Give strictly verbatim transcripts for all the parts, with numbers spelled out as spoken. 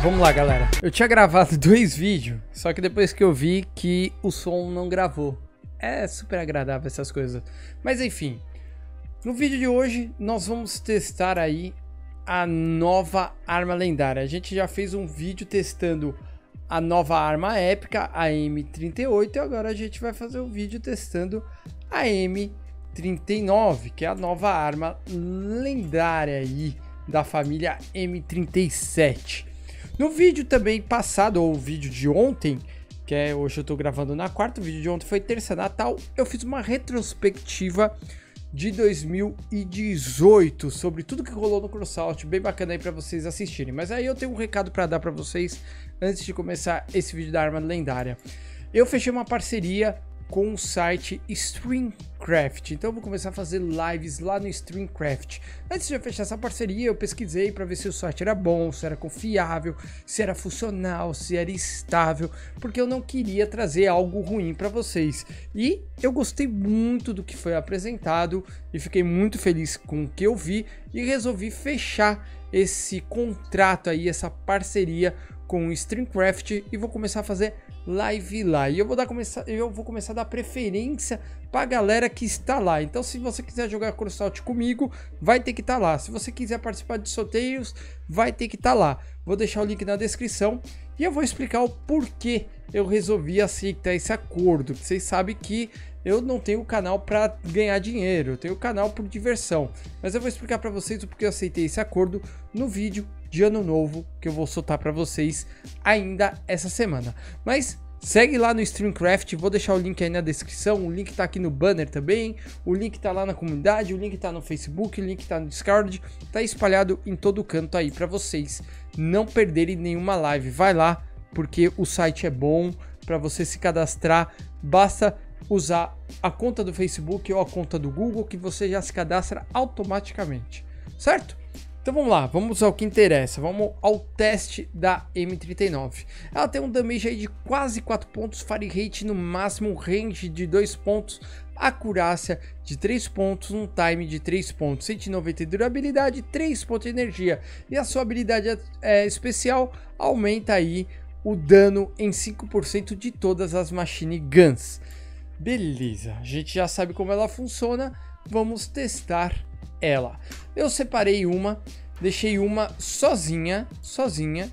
vamos lá, galera. Eu tinha gravado dois vídeos, só que depois que eu vi que o som não gravou. É super agradável essas coisas. Mas enfim, no vídeo de hoje nós vamos testar aí a nova arma lendária. A gente já fez um vídeo testando a nova arma épica, a M trinta e oito, e agora a gente vai fazer um vídeo testando a M trinta e nove, que é a nova arma lendária aí da família M trinta e sete. No vídeo também passado, ou o vídeo de ontem, que é hoje eu tô gravando na quarta, o vídeo de ontem foi terça, Natal, eu fiz uma retrospectiva de dois mil e dezoito sobre tudo que rolou no Crossout, bem bacana aí para vocês assistirem. Mas aí eu tenho um recado para dar para vocês antes de começar esse vídeo da arma lendária. Eu fechei uma parceria com o site StreamCraft, então eu vou começar a fazer lives lá no StreamCraft. Antes de eu fechar essa parceria, eu pesquisei para ver se o site era bom, se era confiável, se era funcional, se era estável, porque eu não queria trazer algo ruim para vocês. E eu gostei muito do que foi apresentado e fiquei muito feliz com o que eu vi e resolvi fechar esse contrato aí, essa parceria com o StreamCraft, e vou começar a fazer live lá. E eu vou dar começar, eu vou começar a dar preferência para a galera que está lá. Então, se você quiser jogar Crossout comigo, vai ter que estar lá. Se você quiser participar de sorteios, vai ter que estar lá. Vou deixar o link na descrição e eu vou explicar o porquê eu resolvi aceitar esse acordo. Vocês sabem que eu não tenho canal para ganhar dinheiro, eu tenho canal por diversão. Mas eu vou explicar para vocês o porquê eu aceitei esse acordo no vídeo de ano novo que eu vou soltar para vocês ainda essa semana. Mas segue lá no StreamCraft, vou deixar o link aí na descrição, o link tá aqui no banner também, o link tá lá na comunidade, o link tá no Facebook, o link tá no Discord, tá espalhado em todo canto aí para vocês não perderem nenhuma live. Vai lá, porque o site é bom para você se cadastrar, basta usar a conta do Facebook ou a conta do Google que você já se cadastra automaticamente, certo? Então vamos lá, vamos ao que interessa, vamos ao teste da M trinta e nove. Ela tem um damage aí de quase quatro pontos, fire rate no máximo, range de dois pontos, acurácia de três pontos, um time de três pontos, cento e noventa de durabilidade, três pontos de energia. E a sua habilidade é, especial aumenta aí o dano em cinco por cento de todas as machine guns. Beleza, a gente já sabe como ela funciona, vamos testar ela. Eu separei uma, deixei uma sozinha, sozinha,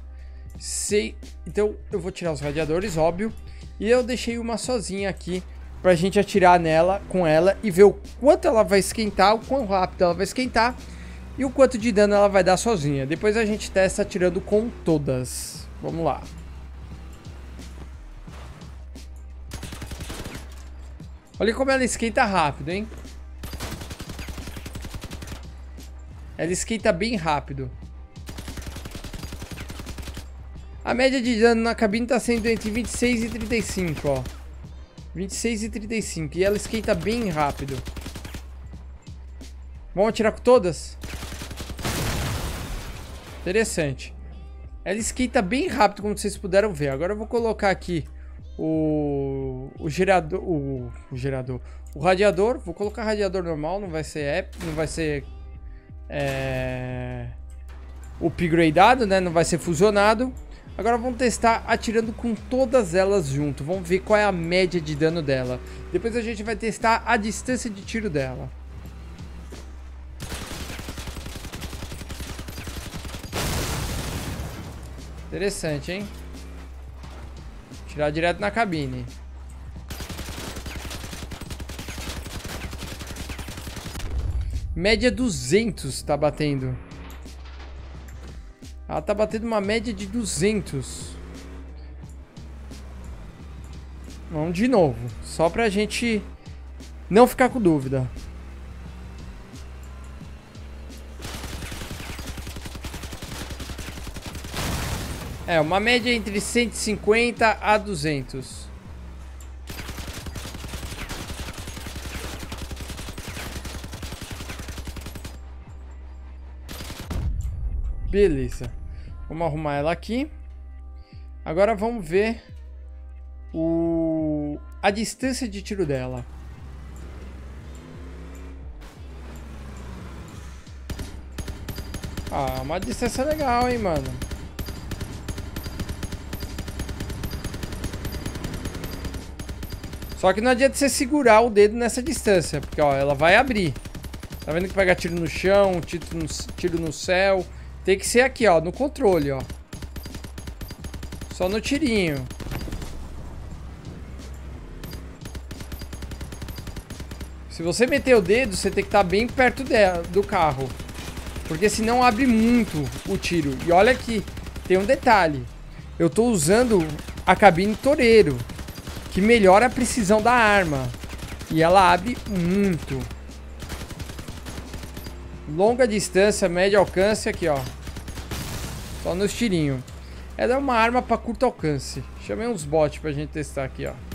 sei, então eu vou tirar os radiadores, óbvio, e eu deixei uma sozinha aqui pra gente atirar nela, com ela, e ver o quanto ela vai esquentar, o quão rápido ela vai esquentar, e o quanto de dano ela vai dar sozinha. Depois a gente testa atirando com todas. Vamos lá. Olha como ela esquenta rápido, hein? Ela esquenta bem rápido. A média de dano na cabine está sendo entre vinte e seis e trinta e cinco, ó. vinte e seis e trinta e cinco. E ela esquenta bem rápido. Vamos atirar com todas? Interessante. Ela esquenta bem rápido, como vocês puderam ver. Agora eu vou colocar aqui o, o gerador, o, o gerador, o radiador. Vou colocar radiador normal, não vai ser épico, não vai ser é, upgradeado, né? Não vai ser fusionado. Agora vamos testar atirando com todas elas junto. Vamos ver qual é a média de dano dela. Depois a gente vai testar a distância de tiro dela. Interessante, hein? Tirar direto na cabine. Média duzentos tá batendo. Ela tá batendo uma média de duzentos. Vamos de novo. Só pra gente não ficar com dúvida. É, uma média entre cento e cinquenta a duzentos. Beleza. Vamos arrumar ela aqui. Agora vamos ver o... a distância de tiro dela. Ah, uma distância legal, hein, mano. Só que não adianta você segurar o dedo nessa distância, porque ó, ela vai abrir. Tá vendo que pega tiro no chão, tiro no, tiro no céu. Tem que ser aqui, ó, no controle, ó. Só no tirinho. Se você meter o dedo, você tem que estar bem perto dela, do carro. Porque senão abre muito o tiro. E olha aqui, tem um detalhe. Eu tô usando a cabine toureiro, que melhora a precisão da arma. E ela abre muito. Longa distância, médio alcance, aqui ó. Só nos tirinhos. Ela é uma arma para curto alcance. Chamei uns bots pra gente testar aqui, ó.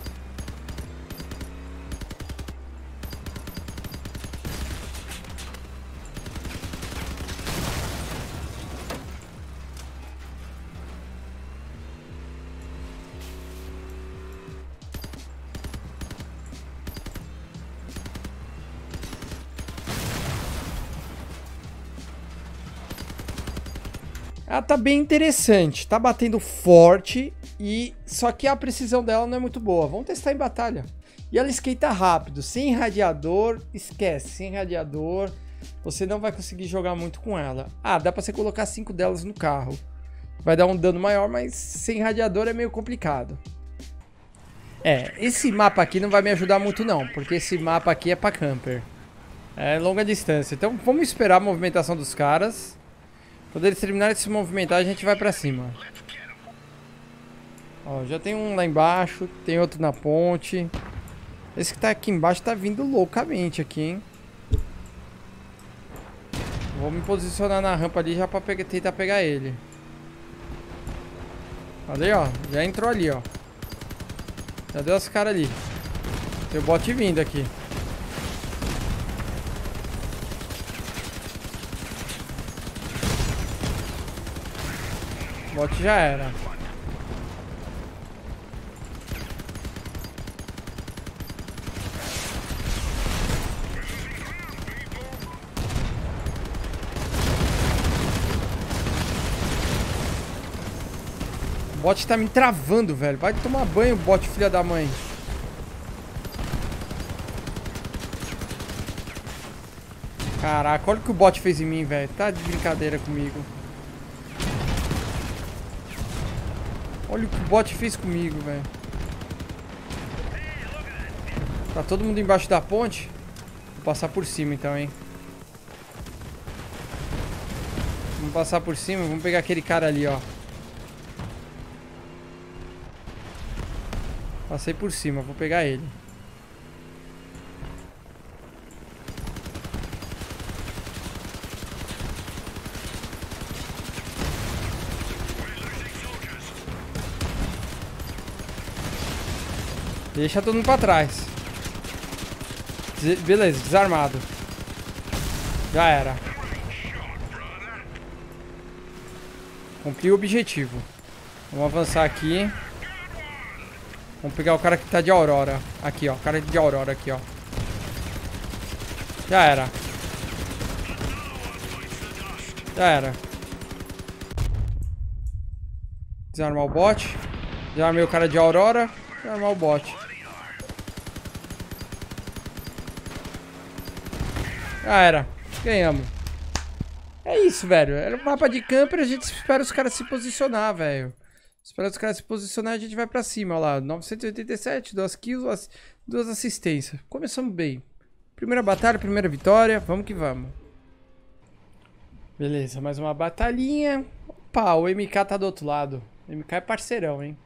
Ela tá bem interessante, tá batendo forte, e só que a precisão dela não é muito boa. Vamos testar em batalha. E ela esquenta rápido, sem radiador, esquece, sem radiador, você não vai conseguir jogar muito com ela. Ah, dá pra você colocar cinco delas no carro. Vai dar um dano maior, mas sem radiador é meio complicado. É, esse mapa aqui não vai me ajudar muito não, porque esse mapa aqui é pra camper. É longa distância, então vamos esperar a movimentação dos caras. Quando eles terminarem de se movimentar, a gente vai pra cima. Ó, já tem um lá embaixo, tem outro na ponte. Esse que tá aqui embaixo tá vindo loucamente aqui, hein? Vou me posicionar na rampa ali já pra pegar, tentar pegar ele. Ali, ó. Já entrou ali, ó. Já deu as caras ali. Tem o bot vindo aqui. O bot já era. O bot tá me travando, velho. Vai tomar banho, bot, filha da mãe. Caraca, olha o que o bot fez em mim, velho. Tá de brincadeira comigo. Olha o que o bot fez comigo, velho. Tá todo mundo embaixo da ponte? Vou passar por cima então, hein. Vamos passar por cima. Vamos pegar aquele cara ali, ó. Passei por cima, vou pegar ele. Deixa todo mundo pra trás. Des- Beleza, desarmado. Já era. Cumpri o objetivo. Vamos avançar aqui. Vamos pegar o cara que tá de Aurora. Aqui, ó. O cara de Aurora aqui, ó. Já era. Já era. Desarmar o bot. Desarmei o cara de Aurora. Desarmar o bot. Já era. Ganhamos. É isso, velho. Era um mapa de camper. A gente espera os caras se posicionar, velho. Espera os caras se posicionar, a gente vai pra cima, ó lá. novecentos e oitenta e sete, duas kills, duas assistências. Começamos bem. Primeira batalha, primeira vitória. Vamos que vamos. Beleza, mais uma batalhinha. Opa, o M K tá do outro lado. O M K é parceirão, hein.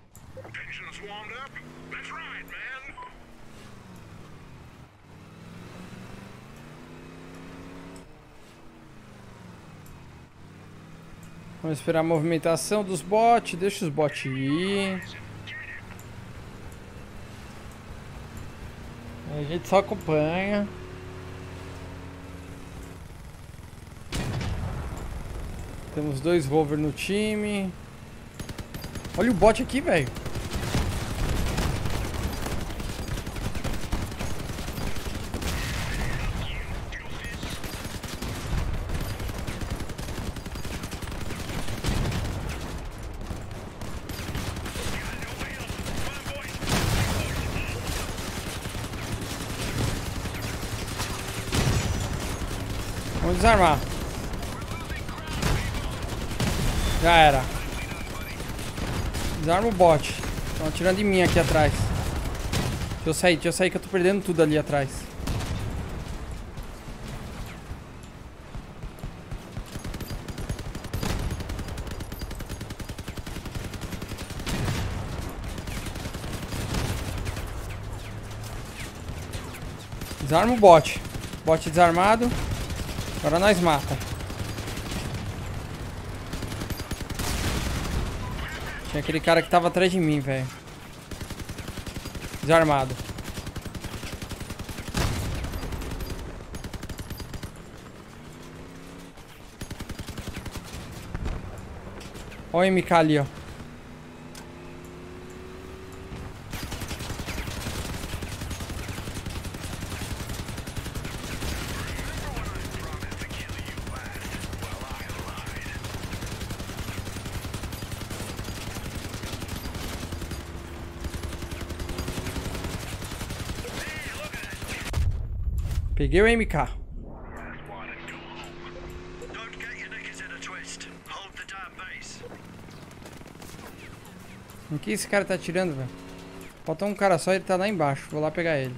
Vamos esperar a movimentação dos bots. Deixa os bots ir. A gente só acompanha. Temos dois Rover no time. Olha o bot aqui, velho. Vamos desarmar. Já era. Desarma o bot. Estão atirando em mim aqui atrás. Deixa eu sair, deixa eu sair que eu tô perdendo tudo ali atrás. Desarma o bot. Bot desarmado. Agora nós mata. Tinha aquele cara que tava atrás de mim, velho. Desarmado. Olha o M K ali, ó. Peguei o M K. Em que esse cara tá atirando, velho? Falta um cara só, ele tá lá embaixo. Vou lá pegar ele.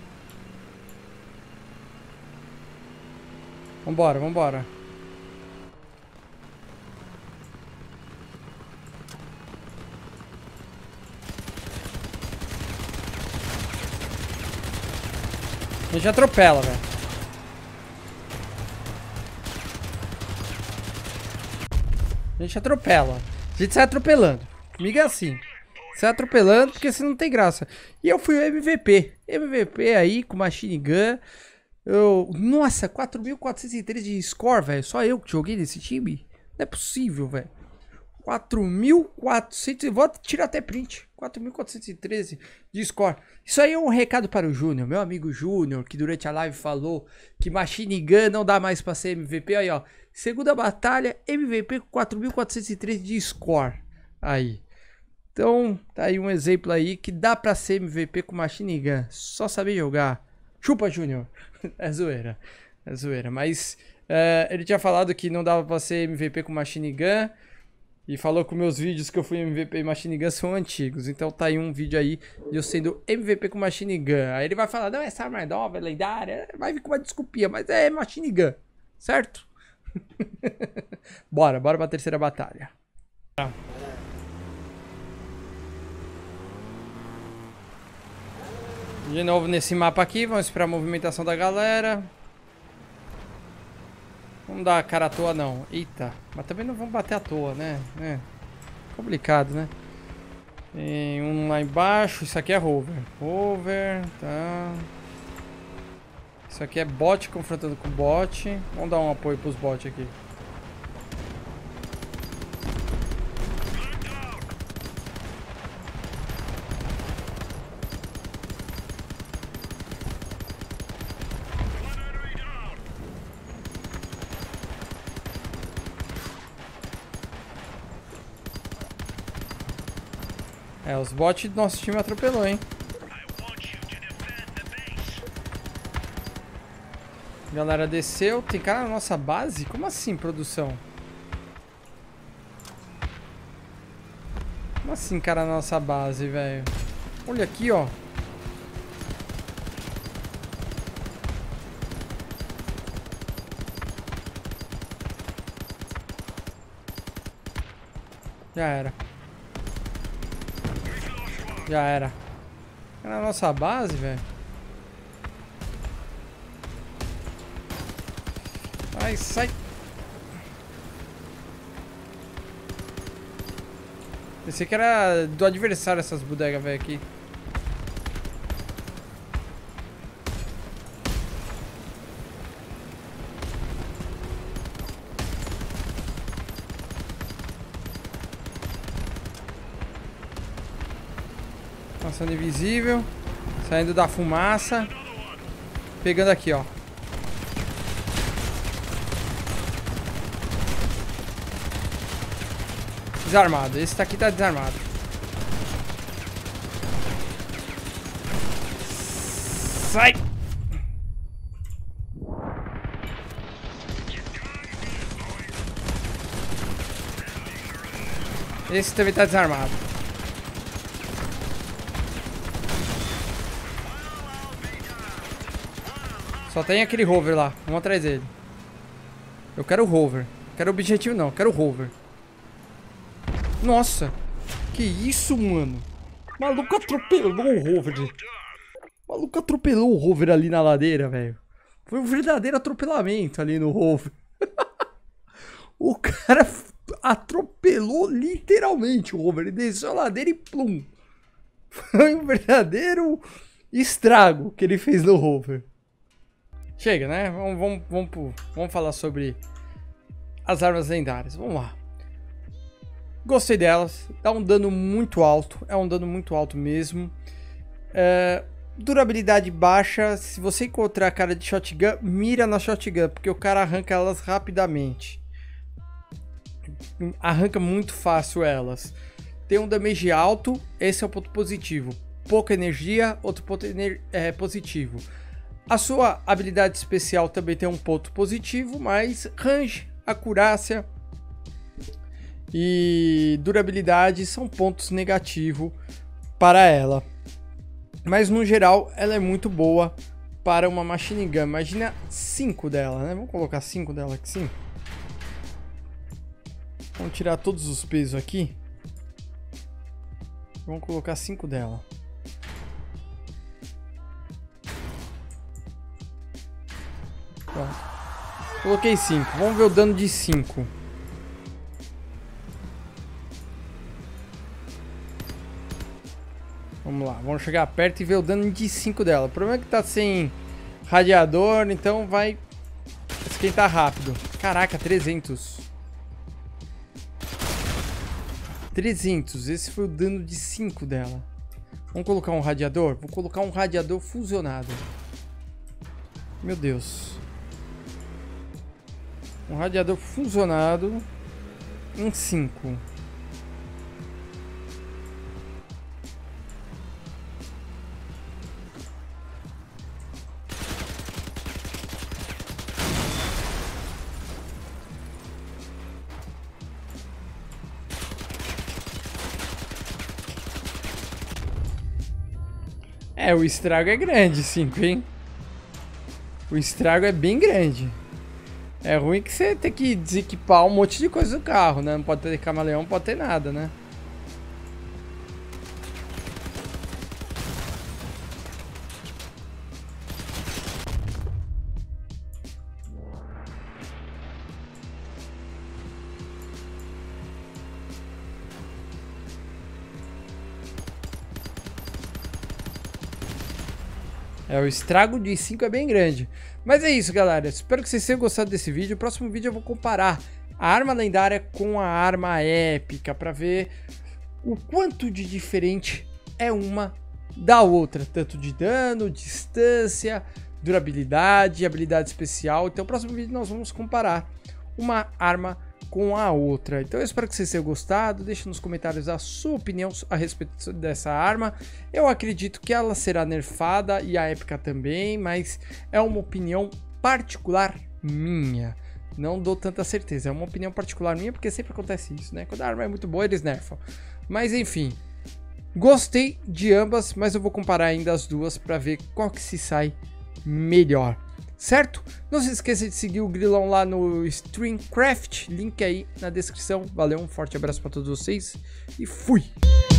Vambora, vambora. A gente atropela, velho. A gente atropela. A gente sai atropelando. Comigo é assim. Sai atropelando porque senão não tem graça. E eu fui o M V P. M V P aí com machine gun. Eu... Nossa, quatro mil quatrocentos e treze de score, velho. Só eu que joguei nesse time? Não é possível, velho. quatro mil e quatrocentos... Vou tirar até print. quatro mil quatrocentos e treze de score. Isso aí é um recado para o Júnior. Meu amigo Júnior, que durante a live falou que machine gun não dá mais para ser M V P. Aí, ó. Segunda batalha, M V P com quatro mil quatrocentos e treze de score. Aí. Então, tá aí um exemplo aí que dá pra ser M V P com machine gun. Só saber jogar. Chupa, Júnior. É zoeira. É zoeira. Mas uh, ele tinha falado que não dava pra ser M V P com machine gun. E falou que meus vídeos que eu fui M V P e machine gun são antigos. Então tá aí um vídeo aí de eu sendo M V P com machine gun. Aí ele vai falar, não, essa arma é nova, é lendária. Vai vir com uma desculpinha, mas é machine gun. Certo? Bora, bora pra terceira batalha. De novo nesse mapa aqui, vamos esperar a movimentação da galera. Vamos dar a cara à toa não. Eita, mas também não vamos bater à toa, né? É complicado, né? Tem um lá embaixo, isso aqui é rover. Rover, tá. Isso aqui é bot confrontando com bot. Vamos dar um apoio pros bots aqui. É, os bots do nosso time atropelou, hein? Galera desceu. Tem cara na nossa base? Como assim, produção? Como assim, cara na nossa base, velho? Olha aqui, ó. Já era. Já era. É na nossa base, velho. Ai, sai. Pensei que era do adversário essas bodegas, velho, aqui. Passando invisível. Saindo da fumaça. Pegando aqui, ó. Desarmado. Esse daqui tá desarmado. Sai! Esse também tá desarmado. Só tem aquele rover lá. Vamos atrás dele. Eu quero o rover. Quero objetivo não, quero o rover. Nossa. Que isso, mano. O maluco atropelou o rover. O maluco atropelou o rover ali na ladeira, velho. Foi um verdadeiro atropelamento ali no rover. O cara atropelou literalmente o rover. Ele desceu a ladeira e plum. Foi um verdadeiro estrago que ele fez no rover. Chega, né? Vamos, vamos, vamos, pro, vamos falar sobre as armas lendárias. Vamos lá. Gostei delas. Dá um dano muito alto. É um dano muito alto mesmo. É, durabilidade baixa. Se você encontrar a cara de shotgun, mira na shotgun, porque o cara arranca elas rapidamente. Arranca muito fácil elas. Tem um damage alto. Esse é o ponto positivo. Pouca energia. Outro ponto é, positivo. A sua habilidade especial também tem um ponto positivo, mas range, acurácia e durabilidade são pontos negativos para ela. Mas no geral ela é muito boa para uma machine gun. Imagina cinco dela, né? Vamos colocar cinco dela aqui sim. Vamos tirar todos os pesos aqui. Vamos colocar cinco dela. Pronto. Coloquei cinco. Vamos ver o dano de cinco. Vamos lá. Vamos chegar perto e ver o dano de cinco dela. O problema é que tá sem radiador, então vai esquentar rápido. Caraca, trezentos. trezentos. Esse foi o dano de cinco dela. Vamos colocar um radiador? Vou colocar um radiador fusionado. Meu Deus. Um radiador fusionado em cinco. É, o estrago é grande, cinco, hein? O estrago é bem grande. É ruim que você tem que desequipar um monte de coisa do carro, né? Não pode ter camaleão, não pode ter nada, né? É, o estrago de cinco é bem grande. Mas é isso, galera. Espero que vocês tenham gostado desse vídeo. No próximo vídeo eu vou comparar a arma lendária com a arma épica para ver o quanto de diferente é uma da outra. Tanto de dano, distância, durabilidade, habilidade especial. Então no próximo vídeo nós vamos comparar uma arma com a outra. Então eu espero que vocês tenham gostado. Deixe nos comentários a sua opinião a respeito dessa arma. Eu acredito que ela será nerfada e a épica também, mas é uma opinião particular minha. Não dou tanta certeza, é uma opinião particular minha, porque sempre acontece isso, né? Quando a arma é muito boa, eles nerfam. Mas enfim, gostei de ambas, mas eu vou comparar ainda as duas para ver qual que se sai melhor. Certo? Não se esqueça de seguir o Grilão lá no Streamcraft, link aí na descrição. Valeu, um forte abraço para todos vocês e fui!